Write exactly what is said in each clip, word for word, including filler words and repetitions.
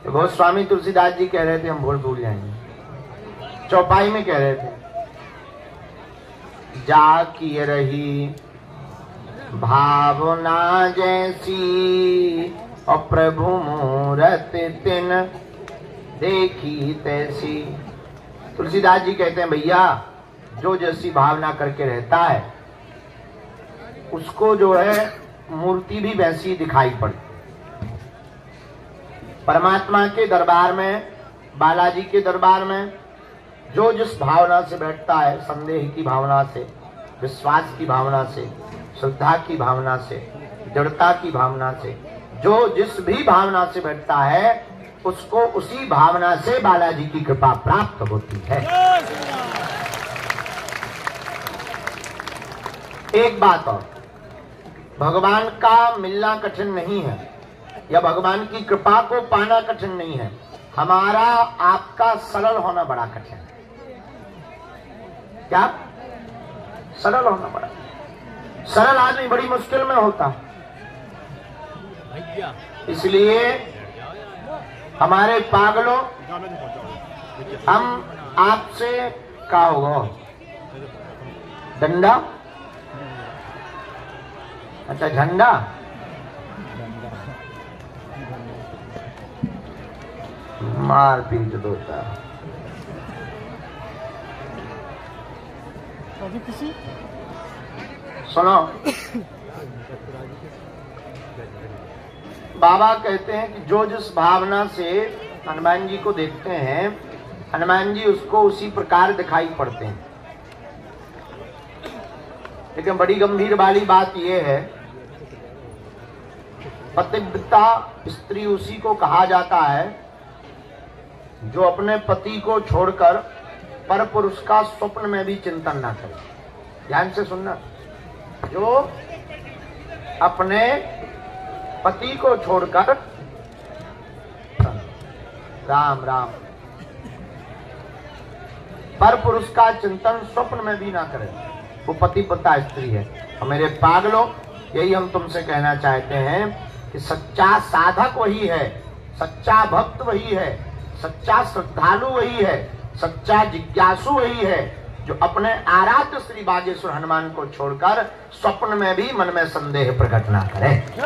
तो गोस्वामी तुलसीदास जी कह रहे थे हम भूल भूल जाएंगे। चौपाई में कह रहे थे, जा की रही भावना जैसी और प्रभु मूरत तिन देखी तैसी। तुलसीदास जी कहते हैं भैया जो जैसी भावना करके रहता है उसको जो है मूर्ति भी वैसी दिखाई पड़ती। परमात्मा के दरबार में, बालाजी के दरबार में जो जिस भावना से बैठता है, संदेह की भावना से, विश्वास की भावना से, श्रद्धा की भावना से, जड़ता की भावना से, जो जिस भी भावना से बैठता है उसको उसी भावना से बालाजी की कृपा प्राप्त होती है। एक बात और, भगवान का मिलना कठिन नहीं है या भगवान की कृपा को पाना कठिन नहीं है, हमारा आपका सरल होना बड़ा कठिन है। क्या? सरल होना बड़ा, सरल आदमी बड़ी मुश्किल में होता है। इसलिए हमारे पागलों, हम आपसे क्या होगा? डंडा? अच्छा झंडा? मार पीट दोता। सुनो, बाबा कहते हैं कि जो जिस भावना से हनुमान जी को देखते हैं, हनुमान जी उसको उसी प्रकार दिखाई पड़ते हैं। लेकिन बड़ी गंभीर वाली बात यह है, पतिव्रता स्त्री उसी को कहा जाता है जो अपने पति को छोड़कर पर पुरुष का स्वप्न में भी चिंतन ना करे। ध्यान से सुनना, जो अपने पति को छोड़कर, राम राम, पर पुरुष का चिंतन स्वप्न में भी ना करे, वो पतिव्रता स्त्री है। और मेरे पागलों, यही हम तुमसे कहना चाहते हैं कि सच्चा साधक वही है, सच्चा भक्त वही है, सच्चा श्रद्धालु वही है, सच्चा जिज्ञासु वही है जो अपने आराध्य श्री बागेश्वर हनुमान को छोड़कर स्वप्न में भी मन में संदेह प्रकट ना करे।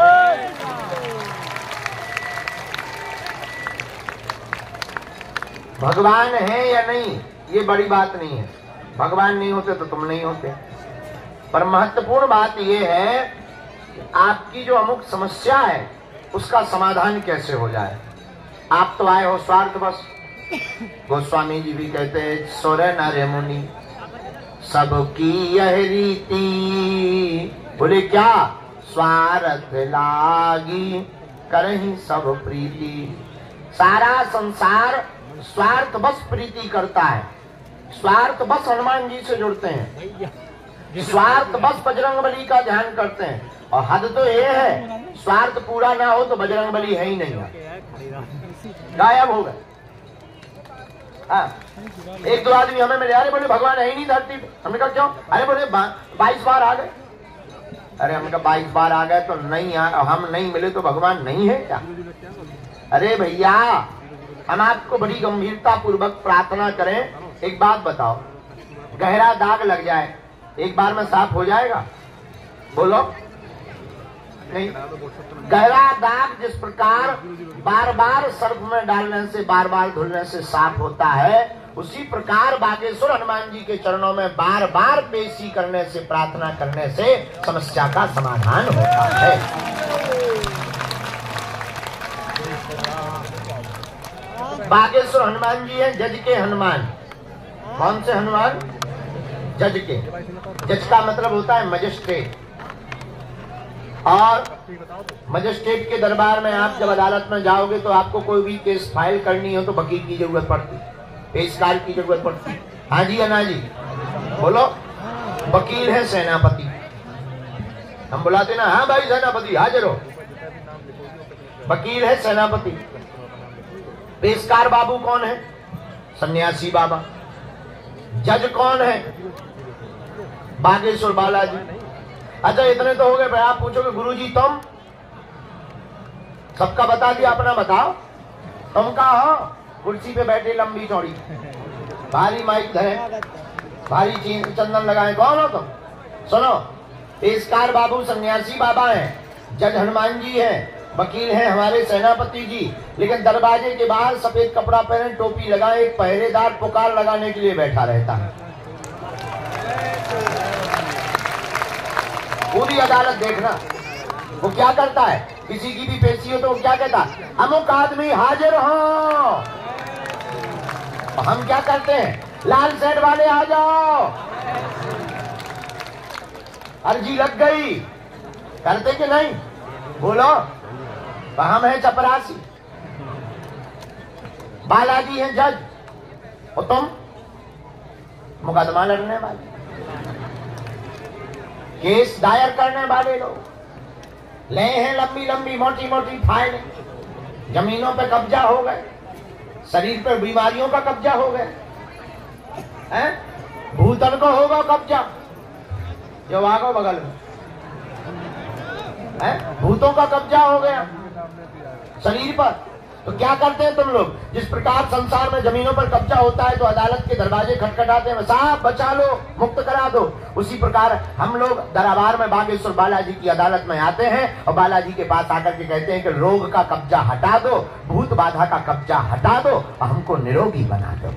भगवान है या नहीं ये बड़ी बात नहीं है, भगवान नहीं होते तो तुम नहीं होते। पर महत्वपूर्ण बात यह है कि आपकी जो अमुक समस्या है उसका समाधान कैसे हो जाए। आप तो आए हो स्वार्थ बस। गोस्वामी जी भी कहते हैं, सुर नर मुनि सबकी यह रीति, बोले क्या? स्वार्थ लागी करही सब प्रीति। सारा संसार स्वार्थ बस प्रीति करता है, स्वार्थ बस हनुमान जी से जुड़ते हैं, स्वार्थ बस बजरंग बली का ध्यान करते हैं। और हद तो ये है, स्वार्थ पूरा ना हो तो बजरंग बली है ही नहीं, गायब हो गए। एक दो आदमी हमें मिले, अरे बोले भगवान है ही नहीं धरती पे। हमने कहा क्यों? अरे बोले बाईस बार आ गए। अरे हमने कहा बाईस बार आ गए तो नहीं आ, हम नहीं मिले तो भगवान नहीं है क्या? अरे भैया, हम आपको बड़ी गंभीरता पूर्वक प्रार्थना करें, एक बात बताओ, गहरा दाग लग जाए एक बार में साफ हो जाएगा? बोलो नहीं। गहरा दाग जिस प्रकार बार बार सर्फ में डालने से, बार बार धुलने से साफ होता है, उसी प्रकार बागेश्वर हनुमान जी के चरणों में बार बार पेशी करने से, प्रार्थना करने से समस्या का समाधान होता है। बागेश्वर हनुमान जी हैं जज के हनुमान। कौन से हनुमान? जज के। जज का मतलब होता है मजिस्ट्रेट। और मजिस्ट्रेट के दरबार में आप जब अदालत में जाओगे तो आपको कोई भी केस फाइल करनी हो तो वकील की जरूरत पड़ती, पेशकार की जरूरत पड़ती। हाँ जी या ना जी? बोलो। वकील है सेनापति, हम बुलाते ना, हाँ भाई सेनापति हाजिर हो। वकील है सेनापति। पेशकार बाबू कौन है? सन्यासी बाबा। जज कौन है? बागेश्वर बालाजी। अच्छा इतने तो हो गए। आप पूछोगे गुरुजी तुम? सबका बता दिया, अपना बताओ। तुम कहा हो कुर्सी पे बैठे लंबी चौड़ी, भारी माइक धरे, भारी चीन चंदन लगाए, कौन हो तुम? सुनो, पेशकार बाबू सन्यासी बाबा हैं, जज हनुमान जी हैं, वकील हैं हमारे सेनापति जी, लेकिन दरवाजे के बाहर सफेद कपड़ा पहने, टोपी लगाए, एक पहरेदार पुकार लगाने के लिए बैठा रहता है। पूरी अदालत देखना वो क्या करता है। किसी की भी पेशी हो तो वो क्या कहता है, अमुक आदमी हाजिर हो। हम क्या करते हैं, लाल शर्ट वाले आ जाओ, अर्जी लग गई, करते कि नहीं? बोलो। हम है चपरासी, बालाजी है जज, और तुम मुकदमा लड़ने वाले, केस दायर करने वाले लोग, ले हैं लंबी लंबी मोटी मोटी फाइल, जमीनों पे कब्जा हो गए, शरीर पर बीमारियों का कब्जा हो गया, हैं? भूतल को होगा कब्जा, जो आगो बगल में है, भूतों का कब्जा हो गया शरीर पर। तो क्या करते हैं तुम लोग? जिस प्रकार संसार में जमीनों पर कब्जा होता है तो अदालत के दरवाजे खटखटाते हैं, साहब बचा लो, मुक्त करा दो। उसी प्रकार हम लोग दरबार में बागेश्वर बालाजी की अदालत में आते हैं और बालाजी के पास आकर के कहते हैं कि रोग का कब्जा हटा दो, भूत बाधा का कब्जा हटा दो और हमको निरोगी बना दो।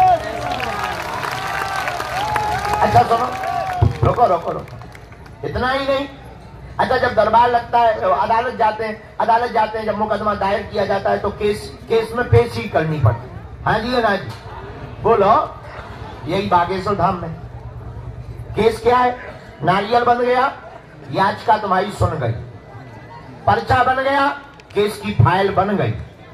अच्छा सुनो, रोको रोको रोको, इतना ही नहीं। अच्छा, जब दरबार लगता है, अदालत जाते हैं, अदालत जाते हैं, जब मुकदमा दायर किया जाता है तो केस केस में पेशी करनी पड़ती। हाँ जी ना जी, बोलो। यही बागेश्वर धाम में केस क्या है, नारियल बन गया, याचिका तुम्हारी सुन गई, पर्चा बन गया, केस की फाइल बन गई।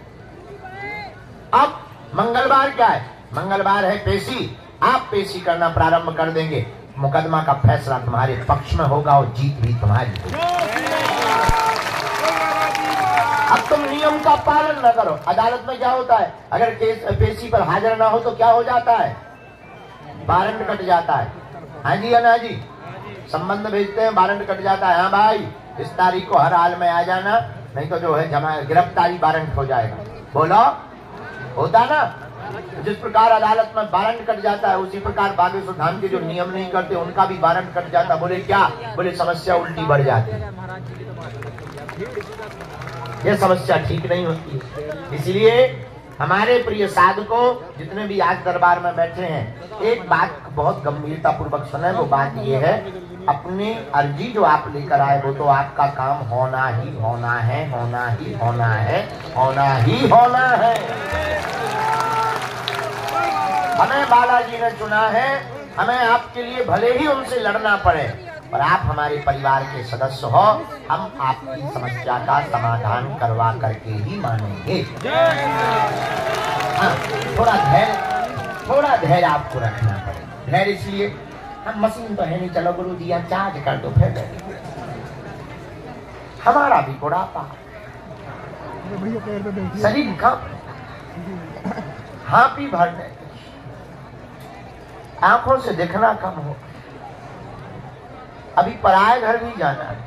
अब मंगलवार क्या है, मंगलवार है पेशी, आप पेशी करना प्रारंभ कर देंगे, मुकदमा का फैसला तुम्हारे पक्ष में होगा और जीत भी तुम्हारी होगी। अब तुम नियम का पालन न करो। अदालत में क्या होता है, अगर केस पेशी पर हाजिर ना हो तो क्या हो जाता है, वारंट कट जाता है। हाँ जी ना जी, संबंध भेजते हैं, वारंट कट जाता है। हाँ भाई, इस तारीख को हर हाल में आ जाना, नहीं तो जो है जमा गिरफ्तारी वारंट हो जाएगा। बोलो, होता ना? जिस प्रकार अदालत में वारंट कट जाता है, उसी प्रकार बागेश्वर धाम के जो नियम नहीं करते उनका भी वारंट कट जाता। बोले क्या? बोले समस्या उल्टी बढ़ जाती है, ये समस्या ठीक नहीं होती है। इसलिए हमारे प्रिय साधकों, जितने भी आज दरबार में बैठे हैं, एक बात बहुत गंभीरता पूर्वक सुने। वो बात ये है, अपनी अर्जी जो आप लेकर आए वो तो आपका काम होना ही होना है, होना ही होना है, होना ही होना है। हमें बालाजी ने चुना है, हमें आपके लिए भले ही उनसे लड़ना पड़े, और आप हमारे परिवार के सदस्य हो, हम आपकी समस्या का समाधान करवा करके ही मानेंगे। हाँ, थोड़ा धैर्य, थोड़ा धैर्य आपको रखना पड़ेगा। धैर्य इसलिए, हम मशीन तो है नहीं, चलो गुरु जी आप चार्ज कर दो, फिर हमारा भी बुढ़ापा, शरीर का हाँ भी भरने, आंखों से देखना कम हो, अभी पराये घर भी जाना है,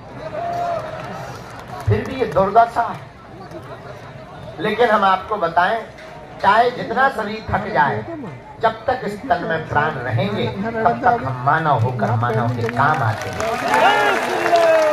फिर भी ये दुर्दशा है। लेकिन हम आपको बताएं, चाहे जितना शरीर थक जाए, जब तक इस तन में प्राण रहेंगे तब तक हम मानव होकर मानव के काम आते हैं।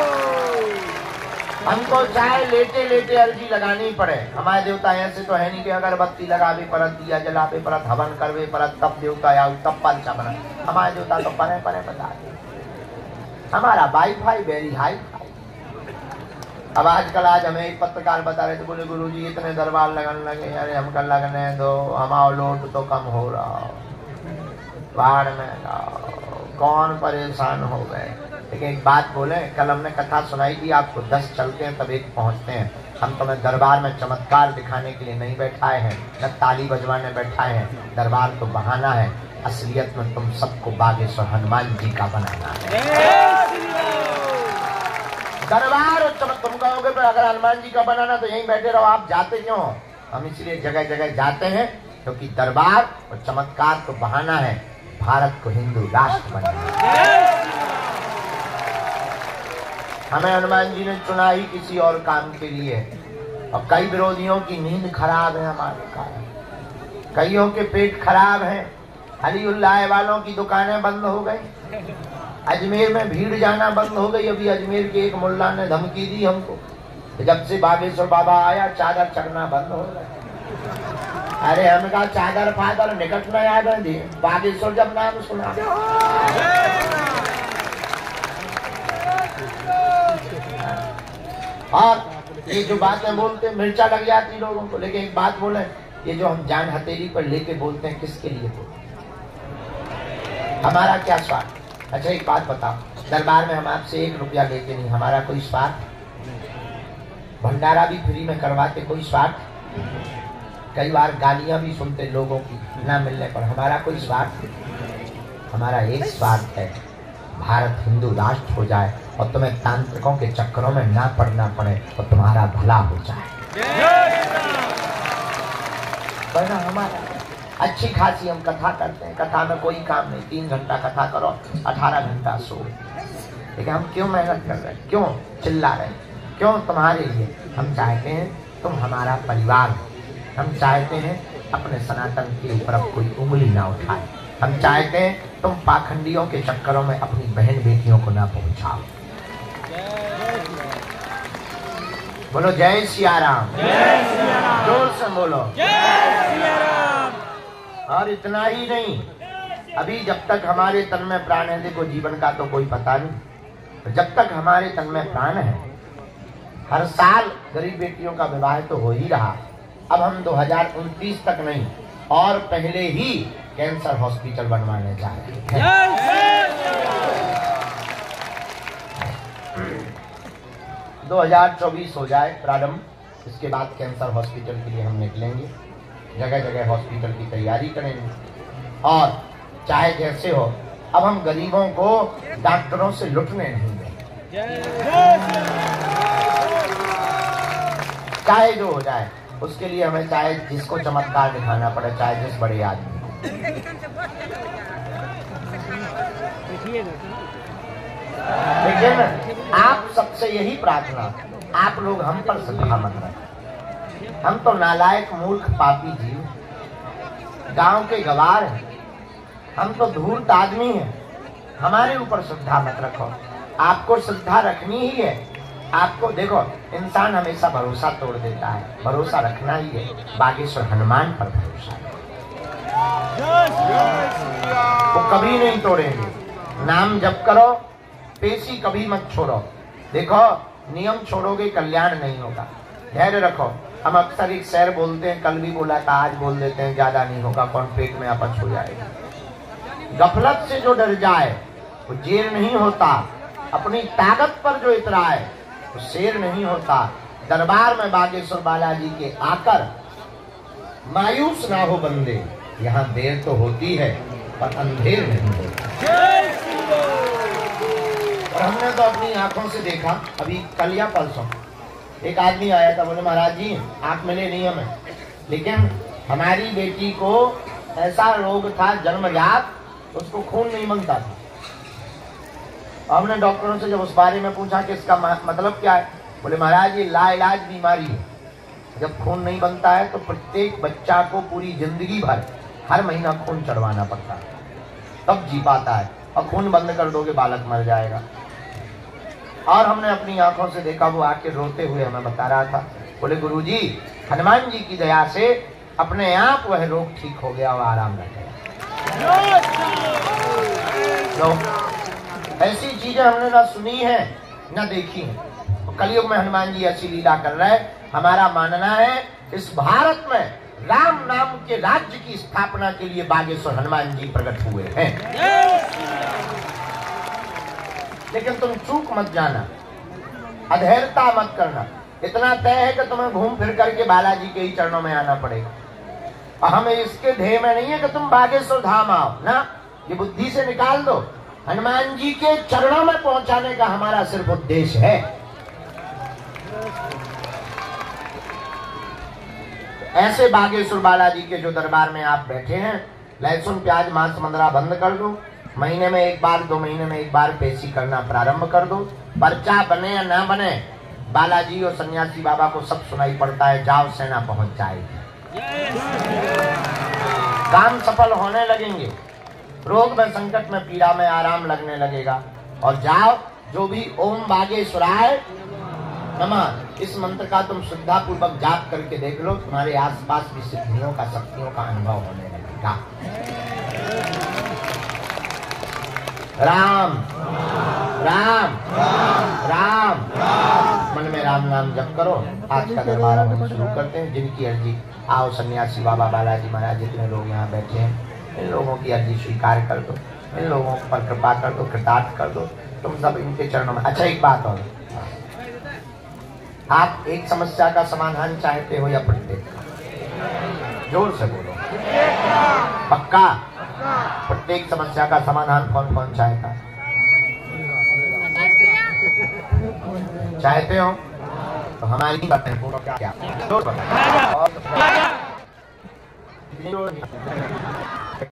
हमको चाहे लेटे लेटे अर्जी लगानी पड़े, हमारे देवता ऐसे तो है नहीं कि अगरबत्ती लगावे परत, दिया जलावे परत, हवन करवे परत, तब देवता आऊ तब पालचा बना। हमारे देवता तो परे परे बता दे, हमारा वाईफाई वेरी हाई। अब आजकल आज हमें एक पत्रकार बता रहे थे, बोले गुरुजी इतने दरबार लगने लगे, अरे हमका लगने दो, हमारा लोड तो कम हो रहा, बाढ़ में कौन परेशान हो गए। लेकिन एक बात बोले, कल हमने कथा सुनाई थी आपको, दस चलते हैं तब एक पहुंचते हैं। हम तुम्हें दरबार में चमत्कार दिखाने के लिए नहीं बैठाए हैं, न ताली बजवाने बैठाए हैं। दरबार तो बहाना है, असलियत में तुम सबको बागेश्वर हनुमान जी का बनाना है। दरबार और चमत्कार तुम कहोगे पर अगर हनुमान जी का बनाना तो यहीं बैठे रहो, आप जाते क्यों हो? हम इसलिए जगह जगह जाते हैं क्योंकि दरबार और चमत्कार तो बहाना है, भारत को हिंदू राष्ट्र बनाना है। हमें हनुमान जी ने चुना ही किसी और काम के लिए, और कई विरोधियों की नींद खराब है हमारे कारण, कईयों के पेट खराब है, अलीउल्लाह वालों की दुकानें बंद हो गई, अजमेर में भीड़ जाना बंद हो गई। अभी अजमेर के एक मुल्ला ने धमकी दी हमको, जब से बागेश्वर बाबा आया चादर चढ़ना बंद हो गया। अरे हमने कहा चादर फादर निकट न याद है, बागेश्वर जब नाम सुना। और ये जो बातें बोलते मिर्चा लग जाती लोगों को, लेकिन एक बात बोले, ये जो हम जान हथेली पर लेके बोलते हैं किसके लिए बोलते हैं? हमारा क्या स्वार्थ? अच्छा एक बात बताओ, दरबार में हम आपसे एक रुपया लेते नहीं, हमारा कोई स्वार्थ? भंडारा भी फ्री में करवाते, कोई स्वार्थ? कई बार गालियां भी सुनते लोगों की ना मिलने पर, हमारा कोई स्वार्थ? हमारा एक स्वार्थ है, भारत हिंदू राष्ट्र हो जाए और तुम्हें तांत्रिकों के चक्करों में ना पड़ना पड़े और तुम्हारा भला हो जाए। वरना हमारा अच्छी खासी हम कथा करते हैं, कथा में कोई काम नहीं, तीन घंटा कथा करो, अठारह घंटा सो। लेकिन हम क्यों मेहनत कर रहे हैं, क्यों चिल्ला रहे हैं? क्यों? तुम्हारे लिए। हम चाहते हैं तुम हमारा परिवार हो, हम चाहते हैं अपने सनातन के ऊपर अब कोई उंगली ना उठाए, हम चाहते हैं तुम पाखंडियों के चक्करों में अपनी बहन बेटियों को ना पहुंचाओ। बोलो जय सिया राम, जोर से बोलो जय सिया राम। और इतना ही नहीं, अभी जब तक हमारे तन में प्राण है, देखो जीवन का तो कोई पता नहीं, जब तक हमारे तन में प्राण है हर साल गरीब बेटियों का विवाह तो हो ही रहा। अब हम दो हज़ार उनतीस तक नहीं और पहले ही कैंसर हॉस्पिटल बनवाने जा रहे हैं। दो हज़ार चौबीस हो जाए प्रारंभ, इसके बाद कैंसर हॉस्पिटल के लिए हम निकलेंगे, जगह जगह हॉस्पिटल की तैयारी करेंगे। और चाहे जैसे हो, अब हम गरीबों को डॉक्टरों से लुटने नहीं देंगे, चाहे जो हो जाए उसके लिए हमें चाहे जिसको चमत्कार दिखाना पड़े, चाहे जिस बड़े आदमी। लेकिन आप सबसे यही प्रार्थना, आप लोग हम पर श्रद्धा मत रखें, हम तो नालायक मूर्ख पापी जीव, गांव के गवार हैं, हम तो धूर्त आदमी हैं, हमारे ऊपर श्रद्धा मत रखो। आपको श्रद्धा रखनी ही है। आपको देखो, इंसान हमेशा भरोसा तोड़ देता है, भरोसा रखना ही है। बागेश्वर हनुमान पर भरोसा है, वो कभी नहीं तोड़ेंगे। नाम जप करो, पेशी कभी मत छोड़ो। देखो, नियम छोड़ोगे कल्याण नहीं होगा। धैर्य रखो। हम अक्सर एक शेर बोलते हैं, कल भी बोला था, आज बोल देते हैं, ज्यादा नहीं होगा, कौन पेट में अपच हो जाएगा। गफलत से जो डर जाए वो जेर नहीं होता, अपनी ताकत पर जो इतराए वो शेर नहीं होता। दरबार में बागेश्वर बालाजी के आकर मायूस ना हो बंदे, यहाँ देर तो होती है पर अंधेर नहीं होता। और हमने तो अपनी आंखों से देखा, अभी कल या परसों एक आदमी आया था, बोले महाराज जी आप मिले नहीं हमें, लेकिन हमारी बेटी को ऐसा रोग था जन्मजात, उसको खून नहीं बनता था। हमने डॉक्टरों से जब उस बारे में पूछा कि इसका मतलब क्या है, बोले महाराज ये लाइलाज बीमारी है, जब खून नहीं बनता है तो प्रत्येक बच्चा को पूरी जिंदगी भर हर महीना खून चढ़वाना पड़ता है, तब जी पाता है, और खून बंद कर दोगे बालक मर जाएगा। और हमने अपनी आंखों से देखा, वो आके रोते हुए हमें बता रहा था, बोले गुरुजी हनुमान जी की दया से अपने आप वह रोग ठीक हो गया और आराम लग गया। तो ऐसी चीजें हमने ना सुनी है ना देखी है। कलयुग में हनुमान जी ऐसी लीला कर रहे हैं। हमारा मानना है इस भारत में राम नाम के राज्य की स्थापना के लिए बागेश्वर हनुमान जी प्रकट हुए हैं। लेकिन तुम चूक मत जाना, अधैर्यता मत करना। इतना तय है कि तुम्हें घूम फिर करके बालाजी के ही चरणों में आना पड़ेगा। और हमें इसके ध्येय में नहीं है कि तुम बागेश्वर धाम आओ ना, ये बुद्धि से निकाल दो। हनुमान जी के चरणों में पहुंचाने का हमारा सिर्फ उद्देश्य है। ऐसे बागेश्वर बालाजी के जो दरबार में आप बैठे हैं, लहसुन प्याज मांस मंदरा बंद कर दो। महीने में एक बार, दो महीने में एक बार पेशी करना प्रारंभ कर दो। पर्चा बने या ना बने, बालाजी और सन्यासी बाबा को सब सुनाई पड़ता है, जाओ सेना पहुंच जाएगी, काम सफल होने लगेंगे, रोग में संकट में पीड़ा में आराम लगने लगेगा। और जाओ जो भी ओम बागेश्वराय नमः इस मंत्र का तुम श्रद्धा पूर्वक जाप करके देख लो, तुम्हारे आसपास भी सिद्धियों का शक्तियों का अनुभव होने लगेगा। राम राम राम मन में राम नाम जप करो। आज का दरबार हम शुरू करते हैं। जिनकी अर्जी, आओ सन्यासी बाबा बालाजी महाराज जितने लोग यहाँ बैठे हैं, इन लोगों की अर्जी स्वीकार कर दो, इन लोगों पर कृपा कर दो, कृतार्थ कर दो तुम सब इनके चरणों में। अच्छा एक बात और, आप एक समस्या का समाधान चाहते हो या प्रत्येक? जोर से बोलो। पक्का? प्रत्येक समस्या का समाधान कौन कौन चाहता? चाहते हो तो हमारी बातें बोलो। क्या जोर बताओ।